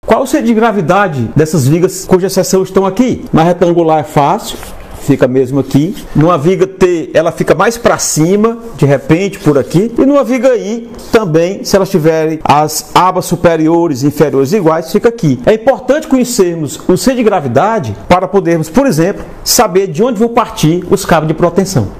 Qual o centro de gravidade dessas vigas cuja seção estão aqui? Na retangular é fácil, fica mesmo aqui. Numa viga T, ela fica mais para cima, de repente, por aqui. E numa viga I, também, se elas tiverem as abas superiores e inferiores iguais, fica aqui. É importante conhecermos o centro de gravidade para podermos, por exemplo, saber de onde vão partir os cabos de proteção.